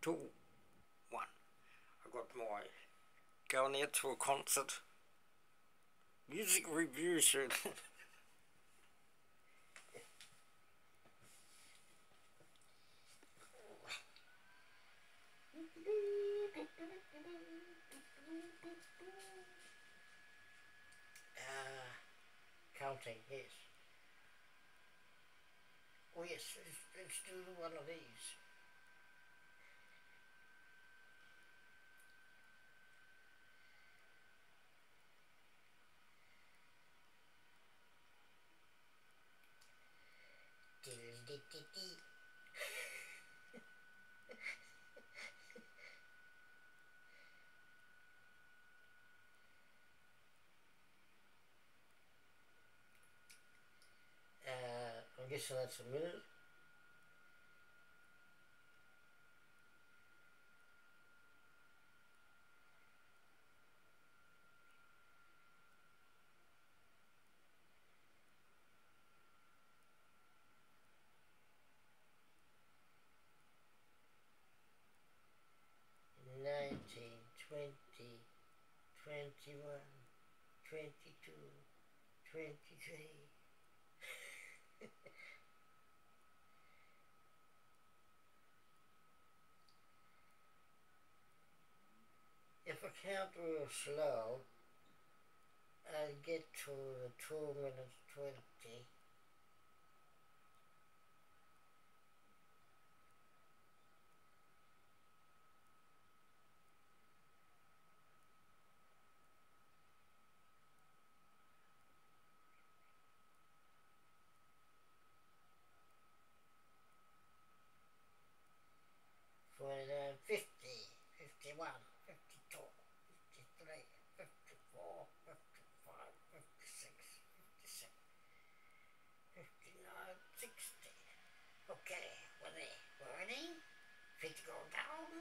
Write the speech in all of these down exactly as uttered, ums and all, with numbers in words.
two, one. I got my going out to a concert. Music review soon. uh, counting, yes. Oh yes, let's, let's do one of these. uh, I guess that's a minute. nineteen, twenty, twenty-one, twenty-two, twenty-three. If I count real slow, I get to the two minutes twenty. forty-nine, fifty, fifty-one, fifty-two, fifty-three, fifty-four, fifty-five, fifty-six, fifty-seven, fifty-nine, sixty. Okay, when they burning, feet go down.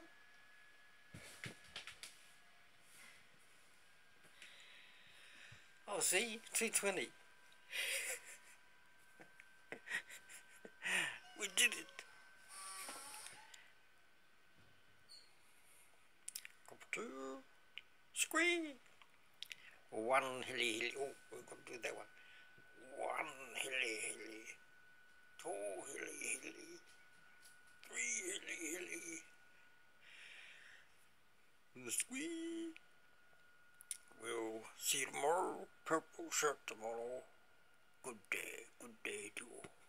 Oh, see, two twenty. We did it. Couple two. Squee. One hilly hilly. Oh, we've got to do that one. One hilly hilly. Two hilly hilly. Three hilly hilly. The squee. We'll see you tomorrow. Purple shirt tomorrow. Good day. Good day to all.